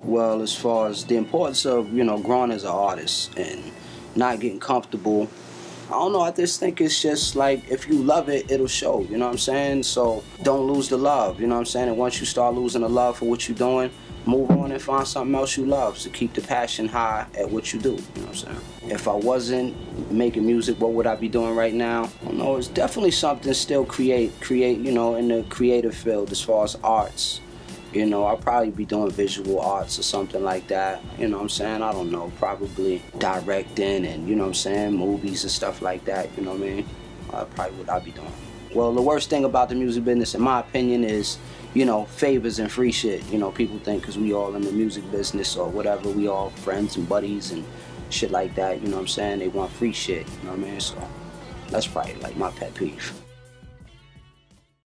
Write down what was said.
Well, as far as the importance of, growing as an artist and not getting comfortable, I don't know, I just think it's just like, if you love it, it'll show, you know what I'm saying? So don't lose the love, you know what I'm saying? And once you start losing the love for what you're doing, move on and find something else you love to keep the passion high at what you do, you know what I'm saying? If I wasn't making music, what would I be doing right now? I don't know, it's definitely something still create, in the creative field as far as arts. I'll probably be doing visual arts or something like that. You know what I'm saying? I don't know, probably directing and, movies and stuff like that, you know what I mean? Probably what I'll be doing. Well, the worst thing about the music business, in my opinion, is, favors and free shit. People think because we all in the music business or whatever, we all friends and buddies and shit like that, you know what I'm saying? They want free shit, you know what I mean? So that's probably like my pet peeve.